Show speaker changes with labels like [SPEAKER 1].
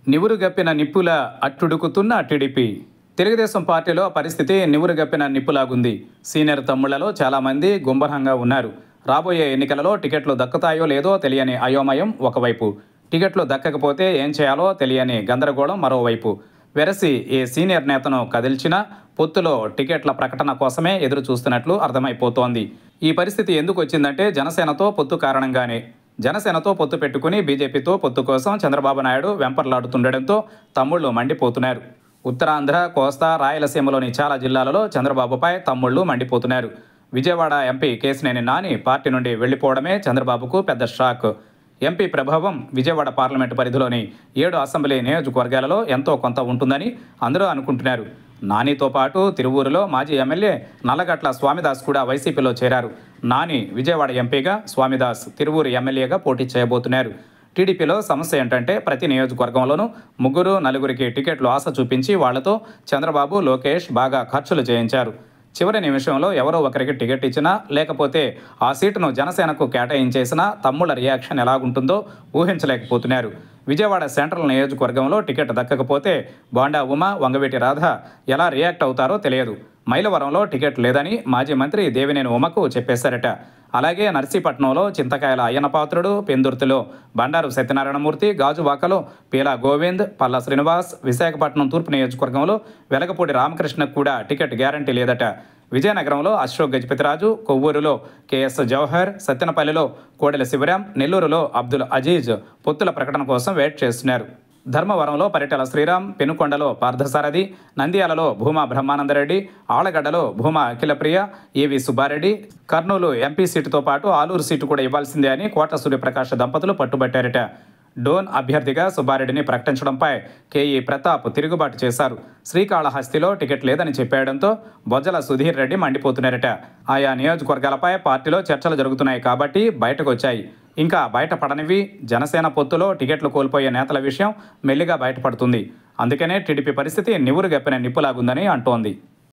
[SPEAKER 1] నివురుగప్పిన నిప్పుల అట్టుడుకుతున్న టీడీపీ. తెలుగుదేశం పార్టీలో పరిస్థితి నివురుగప్పిన నిప్పులాగుంది. సీనియర్ తమ్ముళ్లలో చాలామంది గుంభనంగా ఉన్నారు. రాబోయే ఎన్నికలలో టికెట్లు దక్కుతాయో లేదో తెలియని అయోమయం ఒకవైపు, టికెట్లు దక్కకపోతే ఏం చేయాలో తెలియని గందరగోళం మరోవైపు. వెరసి ఏ సీనియర్ నేతను కదిల్చినా పొత్తులో టికెట్ల ప్రకటన కోసమే ఎదురు చూస్తున్నట్లు అర్థమైపోతోంది. ఈ పరిస్థితి ఎందుకు వచ్చిందంటే జనసేనతో పొత్తు కారణంగానే. జనసేనతో పొత్తు పెట్టుకుని బీజేపీతో పొత్తు కోసం చంద్రబాబు నాయుడు వెంపర్లాడుతుండటంతో తమ్ముళ్లు మండిపోతున్నారు. ఉత్తరాంధ్ర, కోస్తా, రాయలసీమలోని చాలా జిల్లాలలో చంద్రబాబుపై తమ్ముళ్లు మండిపోతున్నారు. విజయవాడ ఎంపీ కేశినేని నాని పార్టీ నుండి వెళ్లిపోవడమే చంద్రబాబుకు పెద్ద షాక్. ఎంపీ ప్రభావం విజయవాడ పార్లమెంటు పరిధిలోని 7 అసెంబ్లీ నియోజకవర్గాలలో ఎంతో కొంత ఉంటుందని అందరూ అనుకుంటున్నారు. నానితో పాటు తిరువూరులో మాజీ ఎమ్మెల్యే నల్లగట్ల స్వామిదాస్ కూడా వైసీపీలో చేరారు. నాని విజయవాడ ఎంపీగా, స్వామిదాస్ తిరువూరు ఎమ్మెల్యేగా పోటీ చేయబోతున్నారు. టీడీపీలో సమస్య ఏంటంటే ప్రతి నియోజకవర్గంలోనూ 3-4కి టికెట్లు ఆశ చూపించి వాళ్లతో చంద్రబాబు, లోకేష్ బాగా ఖర్చులు చేయించారు. చివరి నిమిషంలో ఎవరో ఒకరికి టికెట్ ఇచ్చినా, లేకపోతే ఆ సీటును జనసేనకు కేటాయించేసినా తమ్ముళ్ల రియాక్షన్ ఎలాగుంటుందో ఊహించలేకపోతున్నారు. విజయవాడ సెంట్రల్ నియోజకవర్గంలో టికెట్ దక్కకపోతే బోండా ఉమ, వంగవీటి రాధ ఎలా రియాక్ట్ అవుతారో తెలియదు. మైలవరంలో టికెట్ లేదని మాజీ మంత్రి దేవినేని ఉమకు చెప్పేశారట. అలాగే నర్సీపట్నంలో చింతకాయల అయ్యనపాత్రుడు, పెందుర్తిలో బండారు సత్యనారాయణమూర్తి, గాజువాకలో పీలా గోవింద్, పల్లా శ్రీనివాస్, విశాఖపట్నం తూర్పు నియోజకవర్గంలో వెలగపూడి రామకృష్ణకు కూడా టికెట్ గ్యారంటీ లేదట. విజయనగరంలో అశోక్ గజపతిరాజు, కొవ్వూరులో కేఎస్ జవహర్, సత్తెనపల్లిలో కోడెల శివరాం, నెల్లూరులో అబ్దుల్ అజీజ్ పొత్తుల ప్రకటన కోసం వెయిట్ చేస్తున్నారు. ధర్మవరంలో పరిటాల శ్రీరామ్, పెనుకొండలో పార్థసారథి, నంద్యాలలో భూమా బ్రహ్మానందరెడ్డి, ఆళ్లగడ్డలో భూమా అఖిలప్రియ, ఏవి సుబ్బారెడ్డి, కర్నూలు ఎంపీ సీటుతో పాటు ఆలూరు సీటు కూడా ఇవ్వాల్సిందే అని కోట సూర్యప్రకాశ్ దంపతులు పట్టుబట్టారట. డోన్ అభ్యర్థిగా సుబ్బారెడ్డిని ప్రకటించడంపై కేఈ ప్రతాప్ తిరుగుబాటు చేశారు. శ్రీకాళహస్తిలో టికెట్ లేదని చెప్పేయడంతో బొజ్జల సుధీర్ రెడ్డి మండిపోతున్నారట. ఆయా నియోజకవర్గాలపై పార్టీలో చర్చలు జరుగుతున్నాయి కాబట్టి బయటకు వచ్చాయి. ఇంకా బయటపడనివి జనసేన పొత్తులో టికెట్లు కోల్పోయే నేతల విషయం మెల్లిగా బయటపడుతుంది. అందుకనే టీడీపీ పరిస్థితి నివురుగప్పిన నిప్పులాగుందని అంటోంది.